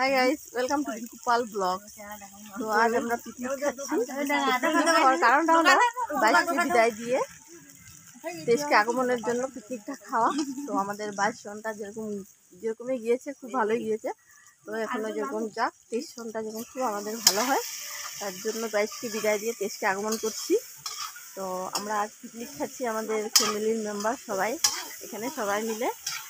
High guys, welcome to Rinku Pal blog. তো আজ আমরা পিকনিক খাচ্ছি। পিকনিক খাওয়ার কারণটা হলো বাইশকে বিদায় দিয়ে দেশকে আগমনের জন্য পিকনিকটা খাওয়া। তো আমাদের 22 সনটা যেরকমই গিয়েছে, খুব ভালোই গিয়েছে। তো এখনও যেরকম যাক 23 সনটা যেরকম খুব আমাদের ভালো হয়, তার জন্য 22কে বিদায় দিয়ে দেশকে আগমন করছি। তো আমরা আজ পিকনিক খাচ্ছি আমাদের ফ্যামিলির মেম্বার সবাই, এখানে সবাই মিলে।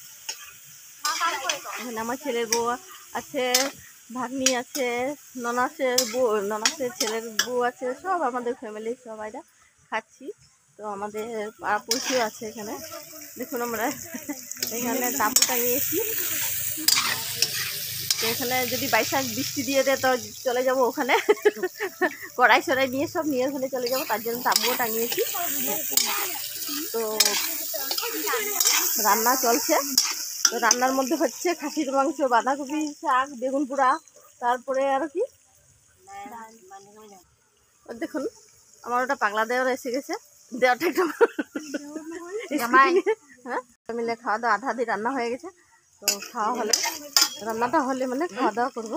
এখানে আমার ছেলের বউ আছে, ভাগ্নি আছে, ননাসের ছেলের বউ আছে, সব আমাদের ফ্যামিলির সবাইরা খাচ্ছি। তো আমাদের পাড়া পড়শিও আছে এখানে। দেখুন আমরা এখানে তাঁবু টাঙিয়েছি। তো এখানে যদি বাইচান্স বৃষ্টি দিয়ে দেয় তো চলে যাব ওখানে, কড়াই সরাই নিয়ে সব নিয়ে ওখানে চলে যাব, তার জন্য তাঁবুও টাঙিয়েছি। তো রান্না চলছে। তো রান্নার মধ্যে হচ্ছে খাসির মাংস, বাঁধাকপি, শাক, বেগুন পোড়া, তারপরে আর কি দেখুন আমার ওটা পাগলা দেওয়ার এসে গেছে, দেওয়াটা একটু হ্যাঁ মিলে খাওয়া দাওয়া আধা আধি রান্না হয়ে গেছে। তো খাওয়া হলে রান্নাটা হলে মানে খাওয়া দাওয়া করবো।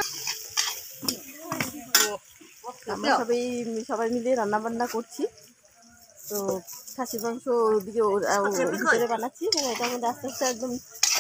আমরা সবাই মিলে রান্না বান্না করছি। তো খাসির মাংস ওদিকে ভিতরে বানাচ্ছি, মানে এটার মধ্যে আস্তে আস্তে একদম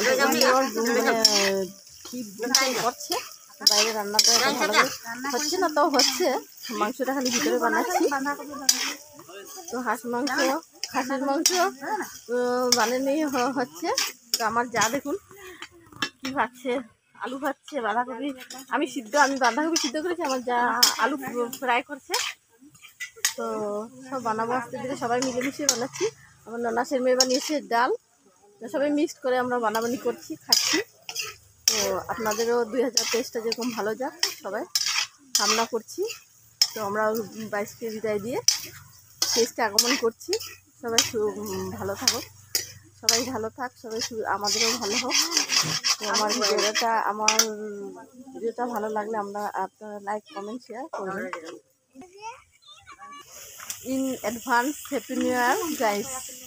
মানে করছে। বাইরে রান্নাটা ভালো হচ্ছে না, তো হচ্ছে মাংসটা খালি ভিতরে বানাচ্ছি। তো খাসির মাংস বানানি হচ্ছে। তো আমার যা দেখুন কি ভাজছে, আলু ভাজছে, বাঁধাকপি আমি বাঁধাকপি সিদ্ধ করেছি, আমার যা আলু ফ্রাই করছে। তো সব বানাবো আস্তে ধীরে, সবাই মিলেমিশে বানাচ্ছি। আমার ননাসের মেয়ে বানিয়েছে ডাল, সবাই মিক্সড করে আমরা বানাবানি করছি, খাচ্ছি। তো আপনাদেরও 2023টা যেরকম ভালো যাক সবাই কামনা করছি। তো আমরা 22কে বিদায় দিয়ে দেশকে আগমন করছি। সবাই ভালো থাকুক, সবাই ভালো থাক, সবাই আমাদেরও ভালো হোক। তো আমার ভিডিওটা ভালো লাগলে আপনারা লাইক, কমেন্ট, শেয়ার করবেন। In advance happy new year guys.